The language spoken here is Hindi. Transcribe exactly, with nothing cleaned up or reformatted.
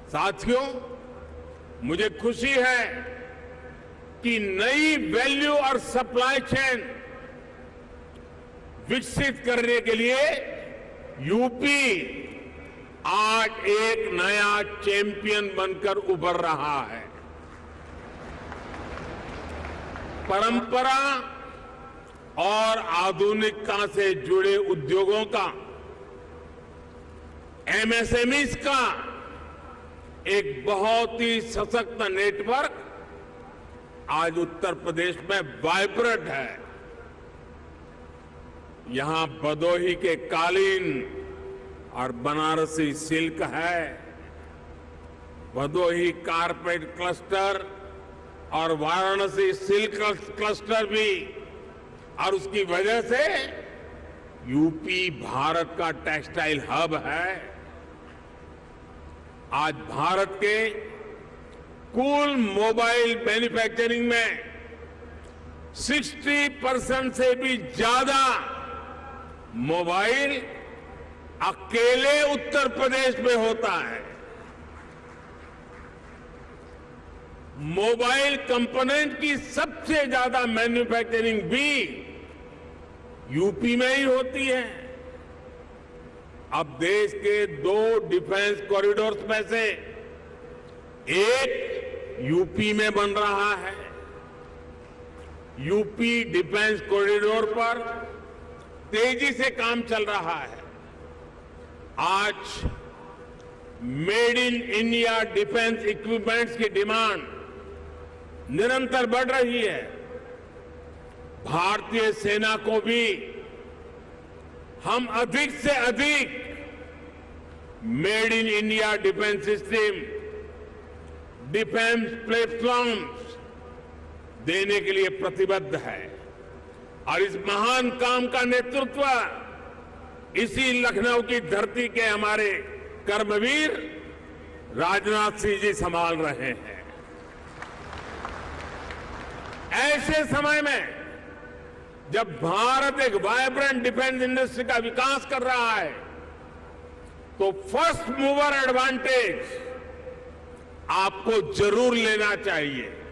साथियों, मुझे खुशी है कि नई वैल्यू और सप्लाई चेन विकसित करने के लिए यूपी आज एक नया चैंपियन बनकर उभर रहा है। परंपरा और आधुनिकता से जुड़े उद्योगों का, एमएसएमईज का एक बहुत ही सशक्त नेटवर्क आज उत्तर प्रदेश में वाइब्रेंट है। यहां भदोही के कालीन और बनारसी सिल्क है, भदोही कारपेट क्लस्टर और वाराणसी सिल्क क्लस्टर भी, और उसकी वजह से यूपी भारत का टेक्सटाइल हब है। आज भारत के कुल मोबाइल मैन्युफैक्चरिंग में साठ परसेंट से भी ज्यादा मोबाइल अकेले उत्तर प्रदेश में होता है। मोबाइल कंपोनेंट की सबसे ज्यादा मैन्युफैक्चरिंग भी यूपी में ही होती है। अब देश के दो डिफेंस कॉरिडोर्स में से एक यूपी में बन रहा है। यूपी डिफेंस कॉरिडोर पर तेजी से काम चल रहा है। आज made in India defence equipments की डिमांड निरंतर बढ़ रही है। भारतीय सेना को भी हम अधिक से अधिक made in India defence system, defence platforms देने के लिए प्रतिबद्ध है। और इस महान काम का नेतृत्व इसी लखनऊ की धरती के हमारे कर्मवीर राजनाथ सिंह जी संभाल रहे हैं। ऐसे समय में जब भारत एक वाइब्रेंट डिफेंस इंडस्ट्री का विकास कर रहा है, तो फर्स्ट मूवर एडवांटेज आपको जरूर लेना चाहिए।